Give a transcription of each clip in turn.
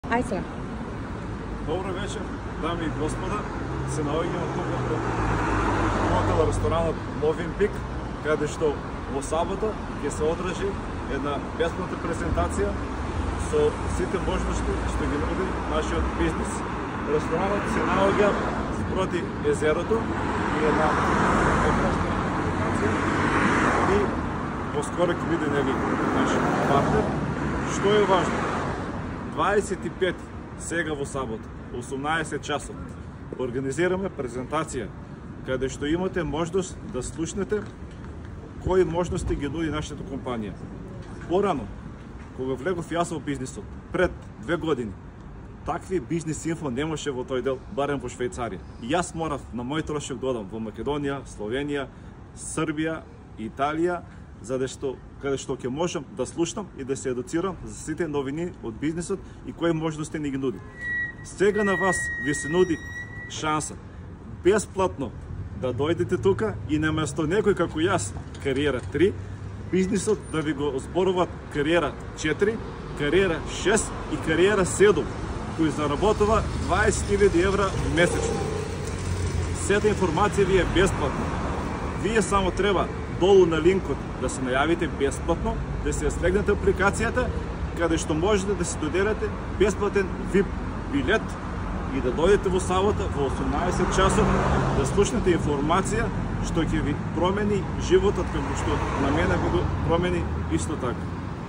Ај сега. Добро вечер, дами и господа. Се наоѓаме тук пред хотел ресторанот Мовенпик, каде што во сабота ќе се одржи една бесплатна презентација со сите можности што ги нуди нашиот бизнис. Ресторанот се наоѓа спроти езерото и една прекрасна презентација и поскоро ќе биде нели наш партнер. Што е важно? 25 сега во сабота, 18 часот, организираме презентација каде што имате можност да слушнете кои можности ги нуди нашата компанија. Порано, кога влегов јас во бизнисот, пред 2 години, такви бизнис инфо немаше во тој дел, барем во Швајцарија. И јас морав на мој трошок додам во Македонија, Словенија, Србија, Италија, каде што ќе можам да слушнам и да се едуцирам за сите новини од бизнисот и кои можности ни ги нуди. Сега на вас ви се нуди шанса бесплатно да дојдете тука и наместо некој како јас, кариера 3, бизнисот да ви го зборуваат кариера 4, кариера 6 и кариера 7, кој заработува 20.000 евра месечно. Сета информација ви е бесплатна. Вие само треба долу на линкот да се најавите бесплатно, да се слегнете апликацијата, каде што можете да се доделите бесплатен VIP билет и да дојдете во сабота во 18 часот да слушнете информација што ќе ви промени животот како што на мене го промени исто така.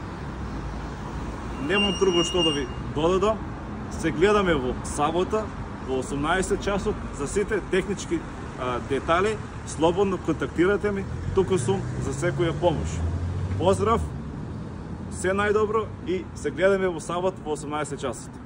Немам друго што да ви додадам. Се гледаме во сабота во 18 часот за сите технички детали. Слободно контактирате ми, тука сум за секоја помош. Поздрав, се најдобро и се гледаме во сабот во 18 часот.